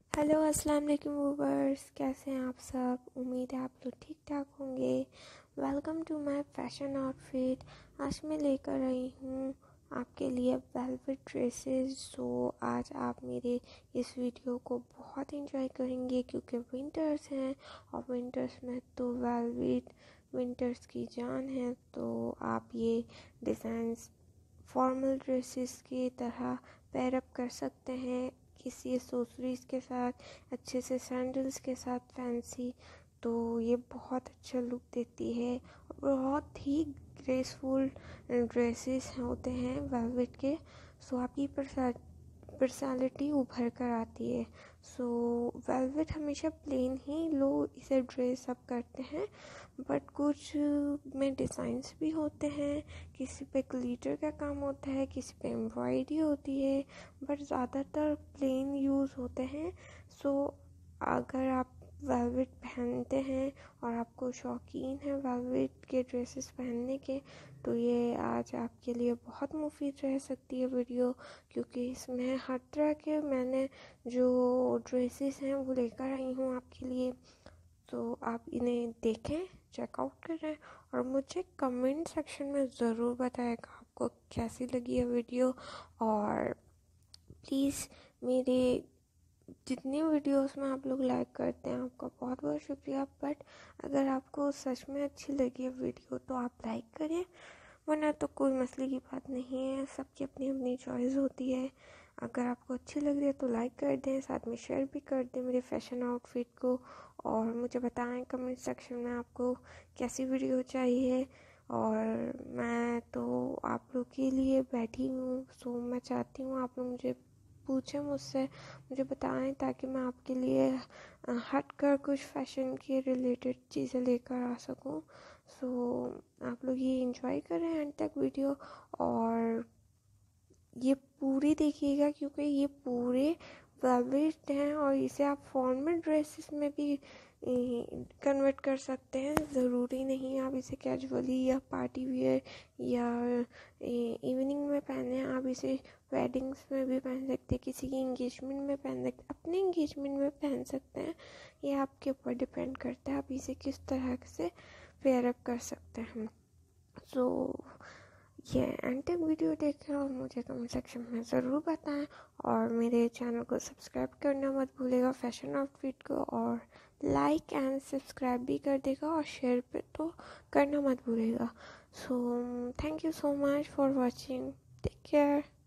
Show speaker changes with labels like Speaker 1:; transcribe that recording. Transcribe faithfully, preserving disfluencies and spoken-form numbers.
Speaker 1: Hello अस्सलाम वालेकुम viewers, कैसे हैं आप सब। उम्मीद है आप लोग ठीक ठाक होंगे। Welcome to my fashion outfit. आज मैं लेकर आई हूँ आपके लिए वेलवेट ड्रेसेस। सो आज आप मेरे इस वीडियो को बहुत एंजॉय करेंगे क्योंकि विंटर्स हैं और विंटर्स में तो वेलवेट विंटर्स की जान है। तो आप ये डिज़ाइंस फॉर्मल ड्रेसेस की तरह पेयर अप कर सकते हैं किसी एसेसरीज के साथ, अच्छे से सैंडल्स के साथ फैंसी। तो ये बहुत अच्छा लुक देती है। बहुत ही ग्रेसफुल ड्रेसेस होते हैं वेलवेट के। सो आपकी पर्सनालिटी उभर कर आती है। सो वेलवेट हमेशा प्लेन ही लोग इसे ड्रेस अप करते हैं, बट कुछ में डिज़ाइंस भी होते हैं। किसी पे ग्लिटर का काम होता है, किसी पे एम्ब्रॉयडरी होती है, बट ज़्यादातर प्लेन यूज़ होते हैं। सो अगर आप वेलवेट पहनते हैं और आपको शौकीन है वेलवेट के ड्रेसेस पहनने के, तो ये आज आपके लिए बहुत मुफीद रह सकती है वीडियो, क्योंकि इसमें हर तरह के मैंने जो ड्रेसेस हैं वो लेकर आई हूँ आपके लिए। तो आप इन्हें देखें, चेकआउट करें और मुझे कमेंट सेक्शन में ज़रूर बताएगा आपको कैसी लगी है वीडियो। और प्लीज़ मेरे जितनी वीडियोस में आप लोग लाइक करते हैं आपका बहुत बहुत शुक्रिया। बट अगर आपको सच में अच्छी लगी है वीडियो तो आप लाइक करें, वरना तो कोई मसले की बात नहीं है। सबकी अपनी अपनी चॉइस होती है। अगर आपको अच्छी लग रही है तो लाइक कर दें, साथ में शेयर भी कर दें मेरे फैशन आउटफिट को। और मुझे बताएं कमेंट सेक्शन में आपको कैसी वीडियो चाहिए। और मैं तो आप लोग के लिए बैठी हूँ। सो मैं चाहती हूँ आप लोग मुझे पूछें, मुझसे मुझे बताएं, ताकि मैं आपके लिए हट कर कुछ फैशन के रिलेटेड चीज़ें लेकर आ सकूं। सो आप लोग ये एंजॉय करें एंड तक वीडियो, और ये पूरी देखिएगा क्योंकि ये पूरे वेलवेट हैं और इसे आप फॉर्मल ड्रेसेस में भी कन्वर्ट कर सकते हैं। ज़रूरी नहीं आप इसे कैजुअली या पार्टी वियर या इवनिंग में पहने। आप इसे वेडिंग्स में भी पहन सकते हैं, किसी की इंगेजमेंट में पहन सकते हैं, अपने इंगेजमेंट में पहन सकते हैं। ये आपके ऊपर डिपेंड करता है आप इसे किस तरह से पेयर अप कर सकते हैं। सो ये एंड तक वीडियो देखें और मुझे कमेंट सेक्शन में ज़रूर बताएं। और मेरे चैनल को सब्सक्राइब करना मत भूलेगा, फैशन आउटफिट को, और लाइक एंड सब्सक्राइब भी कर देगा और शेयर पे तो करना मत भूलेगा। So thank you so much for watching. Take care.